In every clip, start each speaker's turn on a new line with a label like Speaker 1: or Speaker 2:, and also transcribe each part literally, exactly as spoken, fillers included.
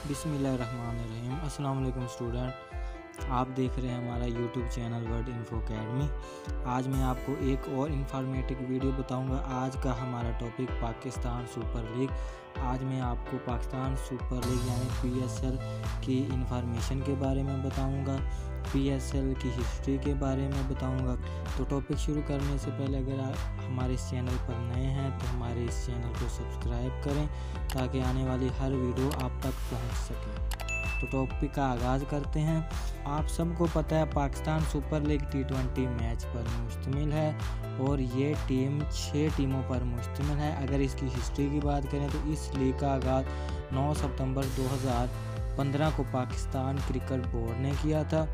Speaker 1: बिस्मिल्लाहिर्रहमानिर्रहीम। अस्सलाम वालेकुम स्टूडेंट, आप देख रहे हैं हमारा YouTube channel word info academy. आज मैं आपको एक और इन्फॉर्मेटिव वीडियो बताऊंगा। आज का हमारा टॉपिक पाकिस्तान सुपर लीग। आज मैं आपको पाकिस्तान सुपर लीग यानी पीएसएल की इन्फॉर्मेशन के बारे में बताऊंगा, पीएसएल की हिस्ट्री के बारे में बताऊंगा। तो टॉपिक शुरू करने से पहले अगर आप हमारे इस चैनल पर नए हैं तो हमारे इस चैनल को सब्सक्राइब करें ताकि आने वाली हर वीडियो आप तक पहुंच सके। तो टॉपिक का आगाज़ करते हैं। आप सबको पता है Pakistan super league T twenty match पर मुश्तमिल है और ये टीम छः टीमों पर मुश्तमिल है। अगर इसकी हिस्ट्री की बात करें तो इस लीग का आगाज़ नौ सितंबर दो हज़ार पंद्रह को पाकिस्तान क्रिकेट बोर्ड ने किया था।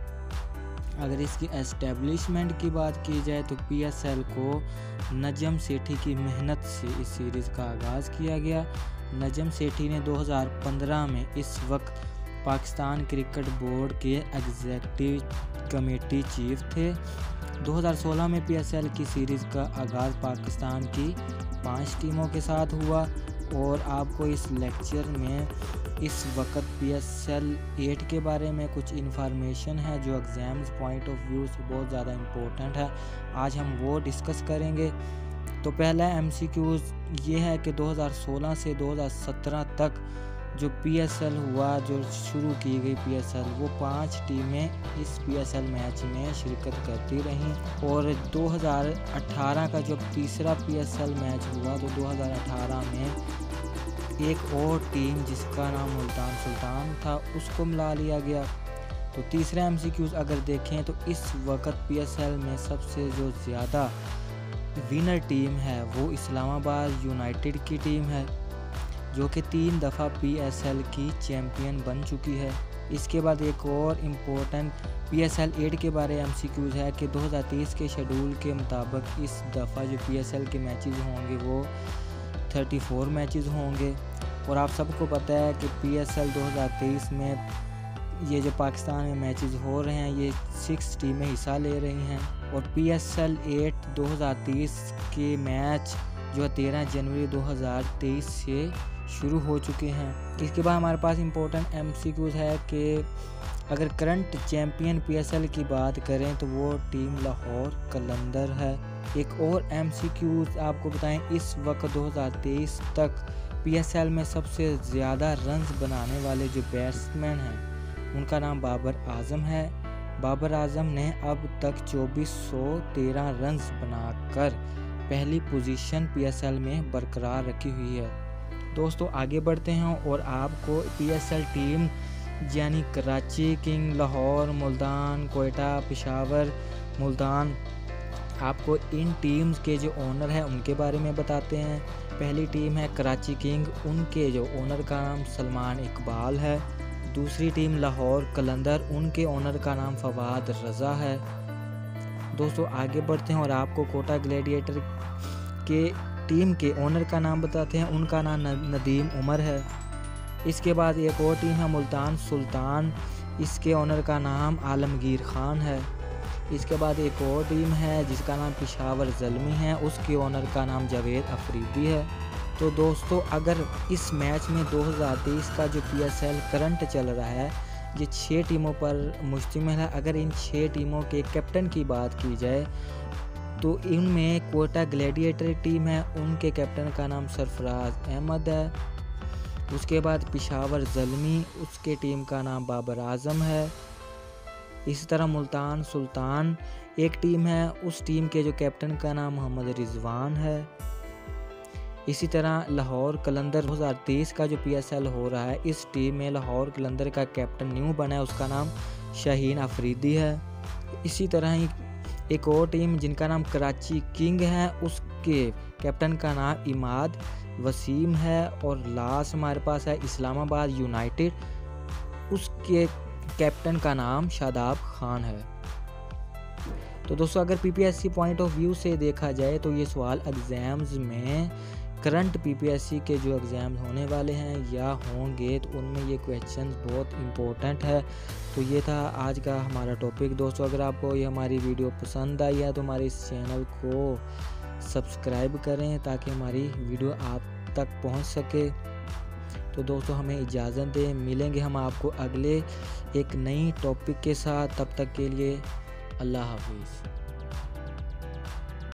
Speaker 1: अगर इसकी एस्टेब्लिशमेंट की बात की जाए तो पीएसएल को नजम सेठी की मेहनत से इस सीरीज़ का आगाज़ किया गया। नजम सेठी ने दो हज़ार पंद्रह में इस वक्त पाकिस्तान क्रिकेट बोर्ड के एग्जीक्यूटिव कमेटी चीफ थे। दो हज़ार सोलह में पीएसएल की सीरीज़ का आगाज़ पाकिस्तान की पांच टीमों के साथ हुआ और आपको इस लेक्चर में इस वक्त पीएसएल एट के बारे में कुछ इन्फॉर्मेशन है जो एग्ज़ाम्स पॉइंट ऑफ व्यू से बहुत ज़्यादा इम्पोर्टेंट है। आज हम वो डिस्कस करेंगे। तो पहला एमसीक्यूज़ ये है कि दो हज़ार सोलह से दो हज़ार सत्रह तक जो पीएसएल हुआ, जो शुरू की गई पीएसएल, वो पांच टीमें इस पीएसएल मैच में शिरकत करती रहीं। और दो हज़ार अठारह का जब तीसरा पीएसएल मैच हुआ तो दो हज़ार अठारह में एक और टीम जिसका नाम मुल्तान सुल्तान था उसको मिला लिया गया। तो तीसरा एमसीक्यूज़ अगर देखें तो इस वक्त पीएसएल में सबसे जो ज़्यादा विनर टीम है वो इस्लामाबाद यूनाइटेड की टीम है, जो कि तीन दफ़ा पीएसएल की चैम्पियन बन चुकी है। इसके बाद एक और इम्पोर्टेंट पीएसएल एट के बारे में एमसीक्यूज़ है कि दो हज़ार तेईस के शेड्यूल के मुताबिक इस दफ़ा जो पीएसएल के मैचेस होंगे वो चौंतीस मैचेस होंगे। और आप सबको पता है कि पीएसएल दो हज़ार तेईस में ये जो पाकिस्तान में मैचेस हो रहे हैं ये सिक्स टीमें हिस्सा ले रही हैं। और पीएसएल एट दो हज़ार तेईस के मैच जो तेरह जनवरी दो हज़ार तेईस से शुरू हो चुके हैं। इसके बाद हमारे पास इम्पोर्टेंट एमसीक्यूज़ है कि अगर करंट चैम्पियन पीएसएल की बात करें तो वो टीम लाहौर कलंदर है। एक और एमसीक्यूज़ आपको बताएं, इस वक्त दो हज़ार तेईस तक पीएसएल में सबसे ज़्यादा रन्स बनाने वाले जो बैट्समैन हैं उनका नाम बाबर आजम है। बाबर आजम ने अब तक चौबीस सौ तेरह रन्स बनाकर पहली पोजीशन पीएसएल में बरकरार रखी हुई है। दोस्तों आगे बढ़ते हैं और आपको पीएसएल टीम यानी कराची किंग, लाहौर, मुल्तान, कोयटा, पेशावर, मुल्तान, आपको इन टीम्स के जो ओनर हैं उनके बारे में बताते हैं। पहली टीम है कराची किंग, उनके जो ओनर का नाम सलमान इकबाल है। दूसरी टीम लाहौर कलंदर, उनके ओनर का नाम फवाद रज़ा है। दोस्तों आगे बढ़ते हैं और आपको कोटा ग्लैडिएटर के टीम के ओनर का नाम बताते हैं, उनका नाम नदीम उमर है। इसके बाद एक और टीम है मुल्तान सुल्तान, इसके ओनर का नाम आलमगीर खान है। इसके बाद एक और टीम है जिसका नाम पेशावर ज़ल्मी है, उसके ओनर का नाम जावेद अफरीदी है। तो दोस्तों अगर इस मैच में दो हज़ार तेईस का जो पीएसएल करंट चल रहा है ये छः टीमों पर मुश्तमिल है। अगर इन छः टीमों के कैप्टन की बात की जाए तो इनमें कोटा ग्लैडिएटर टीम है, उनके कैप्टन का नाम सरफराज अहमद है। उसके बाद पेशावर ज़ल्मी, उसके टीम का नाम बाबर आजम है। इसी तरह मुल्तान सुल्तान एक टीम है, उस टीम के जो कैप्टन का नाम मोहम्मद रिजवान है। इसी तरह लाहौर कलंदर दो हज़ार तेईस का जो पीएसएल हो रहा है इस टीम में लाहौर कलंदर का कैप्टन न्यू बना है, उसका नाम शाहीन अफरीदी है। इसी तरह ही एक और टीम जिनका नाम कराची किंग है, उसके कैप्टन का नाम इमाद वसीम है। और लास्ट हमारे पास है इस्लामाबाद यूनाइटेड, उसके कैप्टन का नाम शादाब खान है। तो दोस्तों अगर पीपीएससी पॉइंट ऑफ व्यू से देखा जाए तो ये सवाल एग्ज़ाम्स में करंट पीपीएससी के जो एग्ज़ाम होने वाले हैं या होंगे तो उनमें ये क्वेश्चन बहुत इम्पोर्टेंट है। तो ये था आज का हमारा टॉपिक। दोस्तों अगर आपको ये हमारी वीडियो पसंद आई है तो हमारे इस चैनल को सब्सक्राइब करें ताकि हमारी वीडियो आप तक पहुंच सके। तो तो दोस्तों हमें इजाज़त दें, मिलेंगे हम आपको अगले एक नई टॉपिक के साथ। तब तक के लिए अल्लाह हाफिज़।